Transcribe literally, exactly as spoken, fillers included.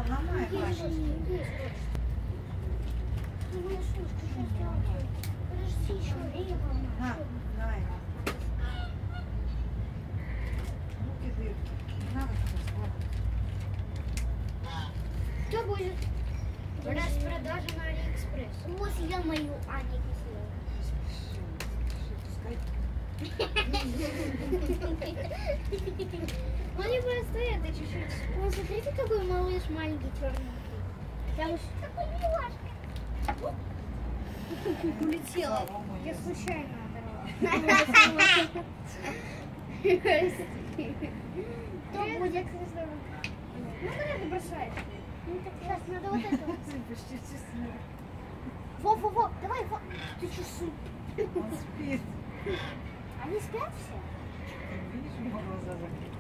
ломай, Маша. На, на его. Руки дырки. Не надо туда складывать. Что будет? Распродажа на Алиэкспресс. Вот я мою Аня кисела. Ну не просто это чуть-чуть. Ну смотрите, какой малыш маленький черный. Там уж такой милашка. Улетела. Я случайно оторвала. Что будет? Ну когда ты бросаешь? Ну так сейчас надо вот это. Почти честно. Во-во-во, давай, во. Ты часы. Он спит. Они спят все? Видишь, его глаза закрыты.